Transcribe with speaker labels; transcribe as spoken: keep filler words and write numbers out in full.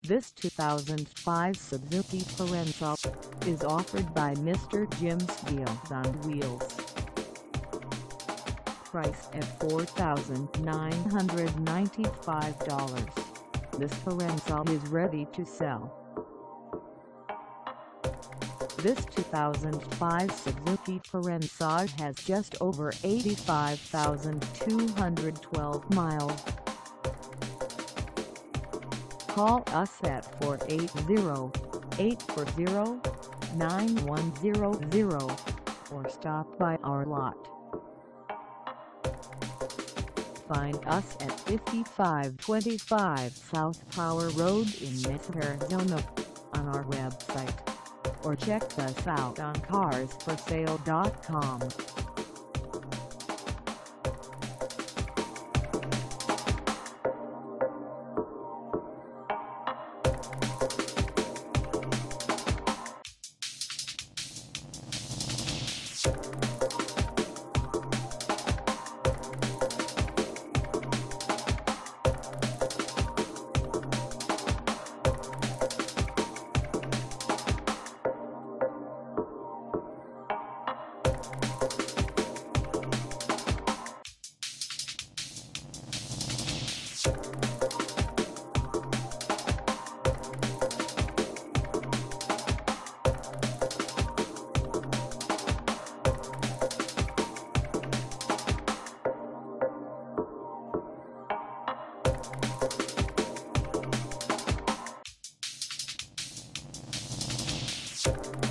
Speaker 1: This two thousand five Suzuki Forenza is offered by Mister Jim's Wheels on Wheels. Priced at four thousand nine hundred ninety-five dollars, this Forenza is ready to sell. This two thousand five Suzuki Forenza has just over eighty-five thousand two hundred twelve miles. Call us at four eight zero, eight four zero, nine one zero zero or stop by our lot. Find us at fifty-five twenty-five South Power Road in Mesa, Arizona on our website, or check us out on cars for sale dot com.
Speaker 2: You